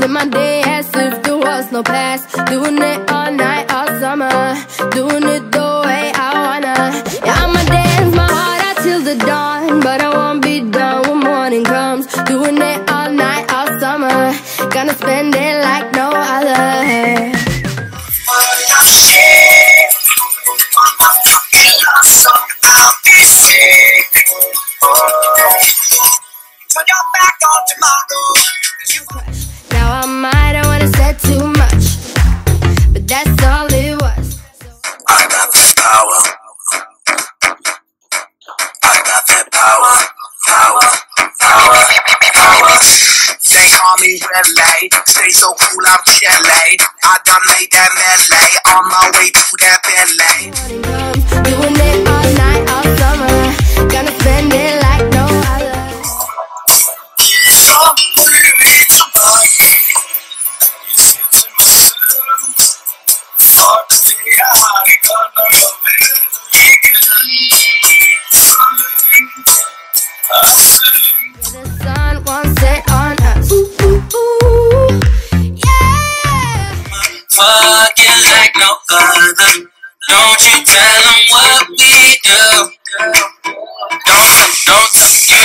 live my day as if there was no past. Doing it all night, all summer, doing it the way I wanna. Yeah, I'ma dance my heart out till the dawn, but I won't be done when morning comes. Doing it all night, all summer, gonna spend it like no other. I'll be sick. Turn your back on tomorrow. Now I might have wanna said too much, but that's all it was. I got that power. I got that power. Power. They call me Relay. Stay so cool, I'm Chile. I done made that melee on my way to that Bentley. Doing it all night, all summer, gonna spend it like no other. I'm really somebody. Listen to myself. Hard to stay high, gonna love it again. I sing. The sun won't set on us. Ooh, ooh, ooh. Yeah. Fucking like no other. Don't you tell them what we do. Don't tell them, you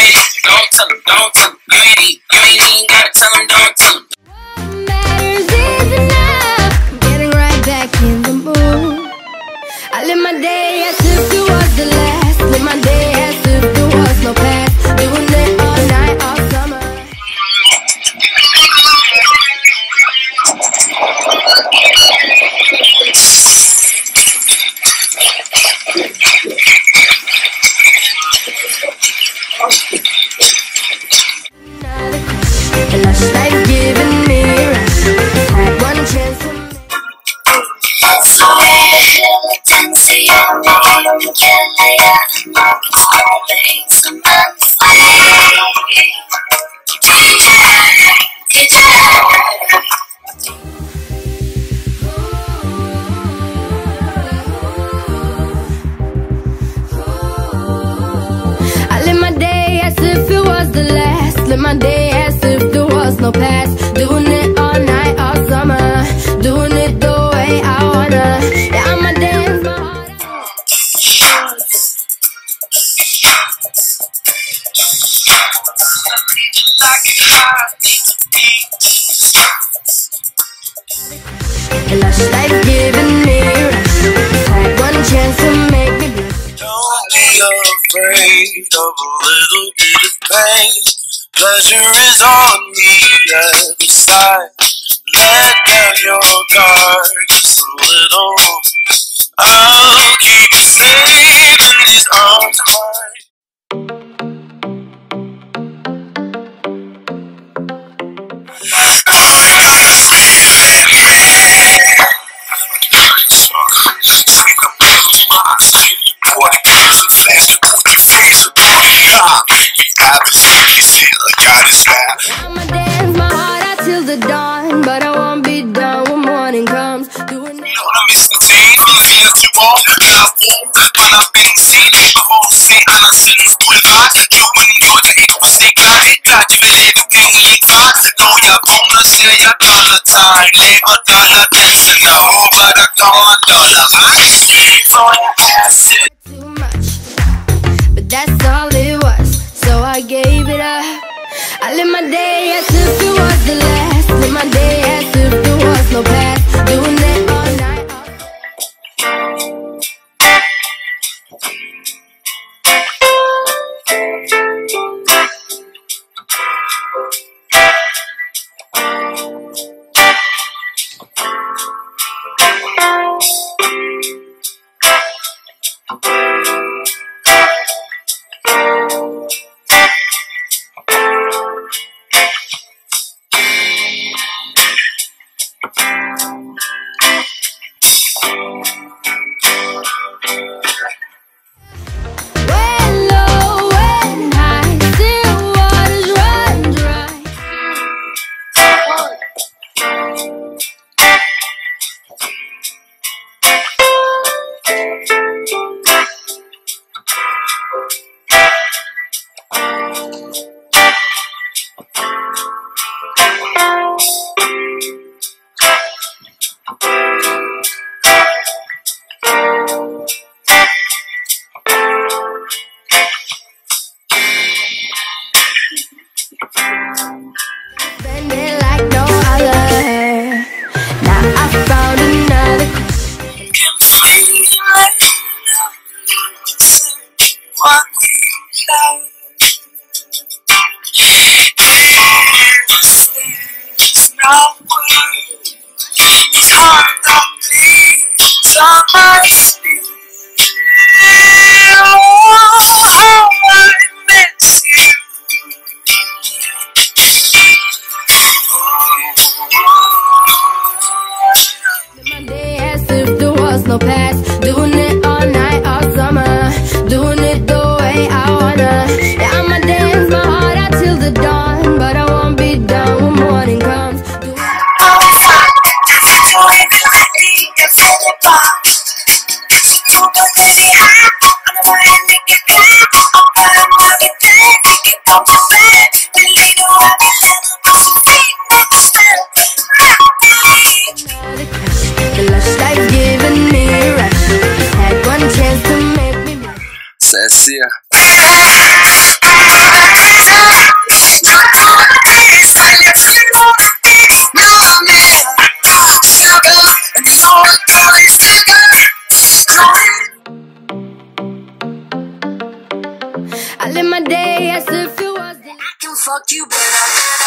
ain't even gotta tell them, don't tell them. What matters is enough. Getting right back in the mood. I live my day as if it was the last. Live my day as if there was no past. Doing it all night, all summer. The lush life giving me a rush. Had one chance to I live my day as if it was the last. Live my day as if there was no past. Doing it all night, all summer, doing it the way I wanna. Yeah, I'ma dance my heart out. The lush life giving me a rush. Had one chance to make me blush. Don't be afraid of a little bit of pain. Pleasure is on the other side. Let down your guard just a little. I'll keep you safe in these arms of mine. I'ma dance my heart out till the dawn, but I won't be done when morning comes. Doing it. Too much, but that's all it was, so I gave it up. I live my day as if it was the last. Live my day as if there was no past. Doing it all night, all was no past. Doing it all night, all summer. Doing it the way I wanna. Yeah, I'ma dance my heart out till the dawn, but I won't be done when morning comes. The lush life giving me a rush. Had one chance to make me blush. Cécia. I live my day as if it was the I can fuck you better.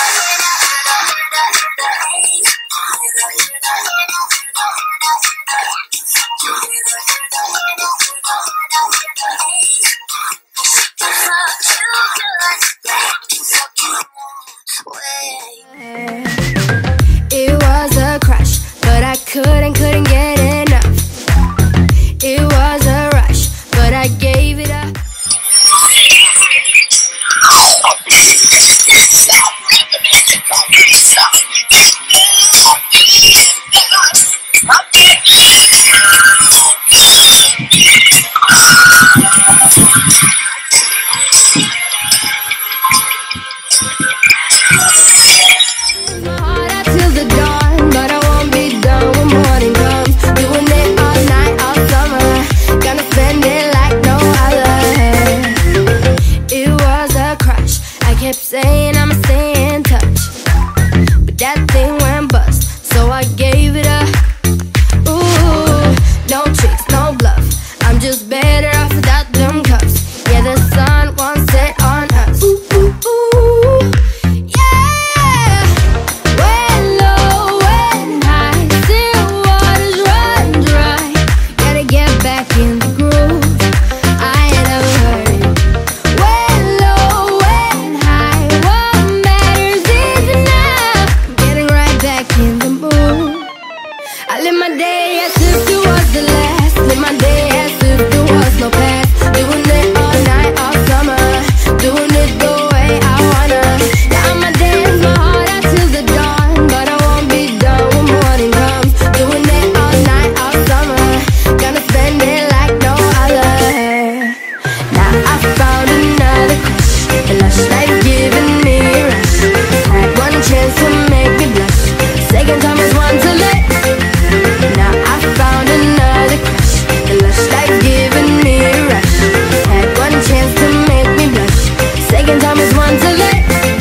It was a crush, but I couldn't get enough. It was a rush, but I gave it up. My heart out till the dawn, but I won't be done when morning comes. Doing it all night, all summer. Gonna spend it like no other. It was a crush. I kept saying I'ma stay in touch, but that thing went bust, so I gave it up. Ooh, no tricks, no bluff. I'm just better off without them cuffs. Yeah, the sun won't set on us. Ooh, ooh, ooh. Yeah. When low, when high, still waters run dry. Gotta get back in the groove. I ain't never heard it. When low, when high, what matters is enough. Getting right back in the mood. I live my day as if it was the last. Live my day as if there was no past. Doing it all night, all summer. Doing it the way I wanna. Yeah, I'ma dance my heart out till the dawn, but I won't be done when morning comes. Doing it all night, all summer. Gonna spend it like no other. Now I found another crush. The lush life giving me a rush. Had one chance to make me blush. Second time is one to let. Now I found another crush. The lush life giving me a rush. Had one chance to make me blush. Second time is one to let.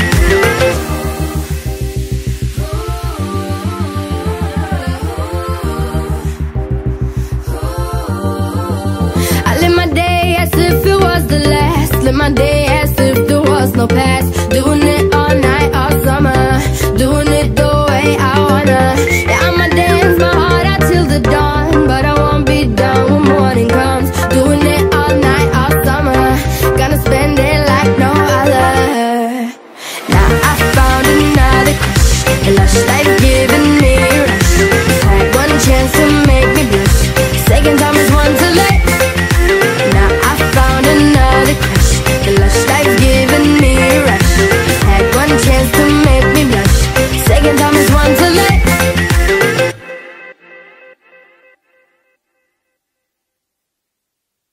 I live my day as if it was the last. Live my day as if there was no past. Doing